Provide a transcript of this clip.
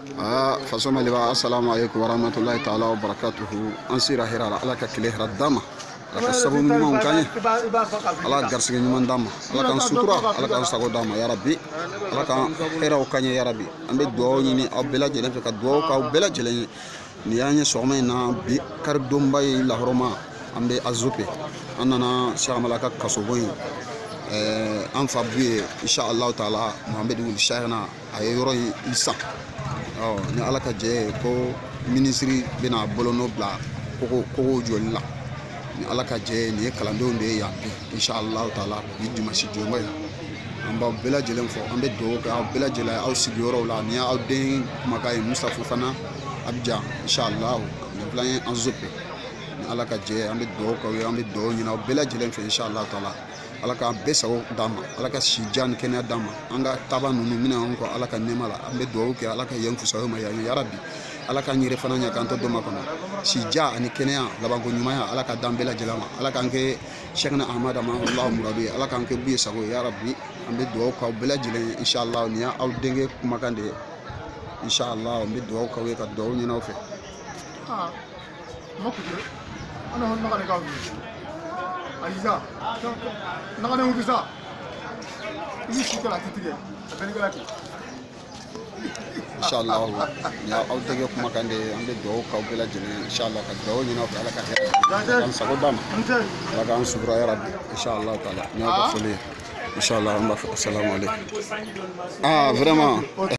façon maliba assalamu alaikum warahmatullahi ta'ala wa barakatuhu ansira hira ala ka kile hira dama ala ka sabu ɲumanw kanye ala garsige ɲuman dama ala kan sutura ala kan sago dama ya rabbi ala kan hiraw kanye ya rabbi an bɛ duwawu ɲini aw bɛɛ lajɛlen fɛ ka duwawu k'aw bɛɛ lajɛlen ye ni y'an ye sɔgɔma in na bi kari donba ye lahɔrɔma an bɛ azope an nana sagamala ka kasobo in an fa bu ye insha Allah taala Muhammed wuli shaykhna a ye yɔrɔ in san ni ala ka jɛ ye ko ministre bɛna bolonɔ bila kogo jɔli la ni ala ka jɛ ye nin ye kalandenw de ye yan bi insha Allah taala bi dimanche jɔnba in an b'aw bɛɛ lajɛlen fɔ an bɛ duwawu kɛ aw bɛɛ lajɛlen aw sigiyɔrɔw la ni y'aw den kumakan ye Musafu fana Abidjan insha Allah ni filan ye an zope ni ala ka jɛ an bɛ duwawu k'aw ye an bɛ duwawu ɲini aw bɛɛ lajɛlen fɛ insha Allah taala ala k'an bɛɛ sago d'an ma ala ka si jan ni kɛnɛya d'an ma an ka taaba ninnu minɛ an kɔ ala ka nɛɛma la an bɛ duwawu kɛ ala ka yen fusaya ma yan ya rabbi ala k'an yɛrɛ fana ɲɛ k'an to dɔ ma kɔnɔ si ja ani kɛnɛya labanko ɲumanya ala ka d'an bɛɛ lajɛlen ma ala k'an kɛ Cheikhna Ahmad Allahu muradu ye ala k'an kɛ bu ye sago ya rabbi an bɛ duwawu k'aw bɛɛ lajɛlen ye insha Allah ni y'aw denkɛ kumakan de ye insha Allah an bɛ duwawu k'aw ye ka duwawu ɲini aw fɛ Aiza, nakane ubisa. Ini kita lagi tiga. Apa lagi? Inshallah, ya aw tege kuma kan de an bɛ duwawu k'aw bɛɛ lajɛlen inshallah ka duwawu ɲini aw fɛ ala ka hɛrɛ an sago d'an ma ala k'an sutura ya rabbi inshallah taala ni y'aw ka foli ye inshallah an b'a fɔ assalamu alaikum vraiment